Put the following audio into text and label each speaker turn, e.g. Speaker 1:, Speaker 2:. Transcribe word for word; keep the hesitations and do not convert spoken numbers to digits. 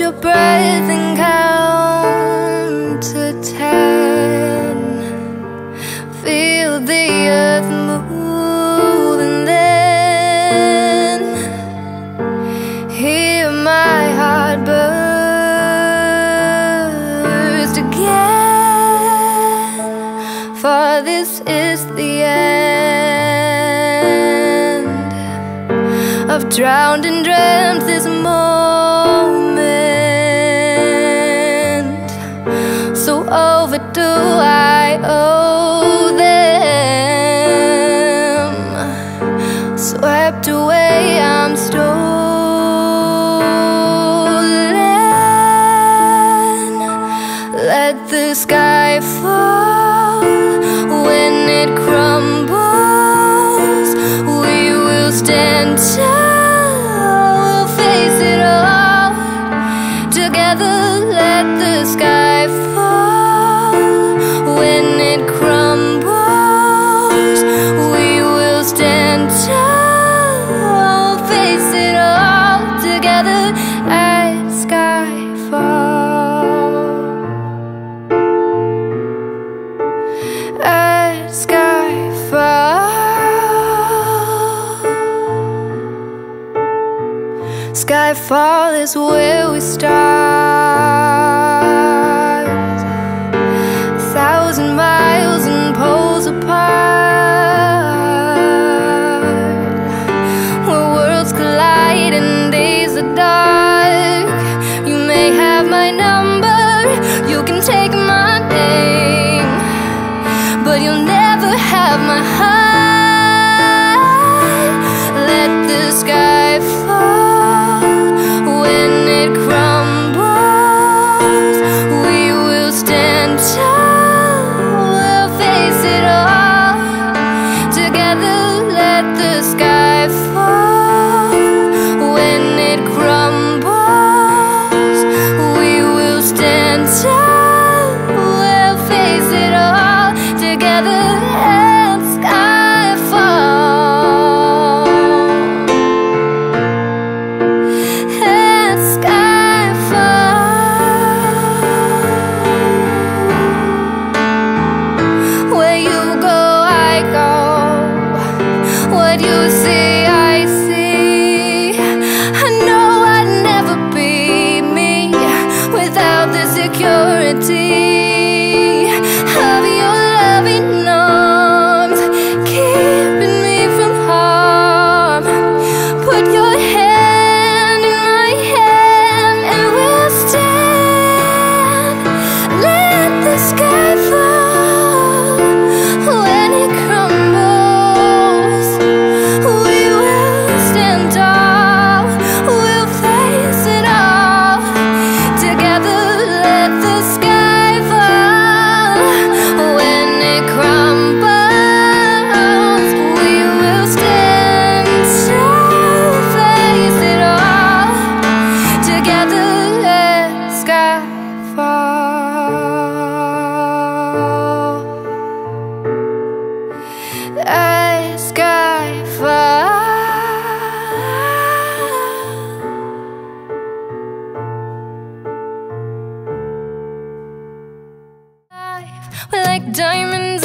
Speaker 1: your breath and count to ten. Feel the earth move and then hear my heart burst again. For this is the end. I've drowned and dreamt this moment, so overdo I owe them. Swept away, I'm stolen. Let the sky fall. When it crumbles, we will stand tall. Let the sky fall. When it crumbles, we will stand tall. Face it all together at Skyfall. At Skyfall. Skyfall is where we start. A thousand miles and poles apart, where worlds collide and days are dark. You may have my number, you can take my name, but you'll never have my heart. Let the sky fall. When it crumbles, we will stand tall. We'll face it all together. Let the sky fall. When it crumbles, we will stand tall. We'll face it all together at Skyfall. At Skyfall. Where you go, I go. What you see, I see. I know I'd never be me without the security of your loving arms, keeping me from harm. Put your hand in my hand and we'll stand. Let the sky fall. When it crumbles, we will stand tall. We'll face it all together. Let the sky fall. When it crumbles, we will stand tall. Face it all together. Let Skyfall. At Skyfall. We're like diamonds